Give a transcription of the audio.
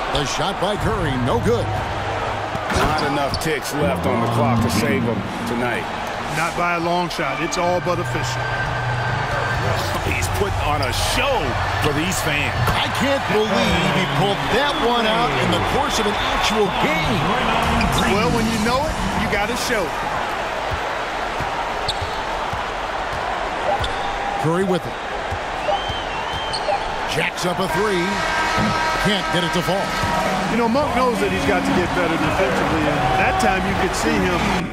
The shot by Curry, no good. Not enough ticks left on the clock to save him tonight. Not by a long shot. It's all but official. He's put on a show for these fans. I can't believe he pulled that one out in the course of an actual game. Well, when you know it, you got to show it. Curry with it. Jacks up a three. Can't get it to fall. You know, Monk knows that he's got to get better defensively, and that time you could see him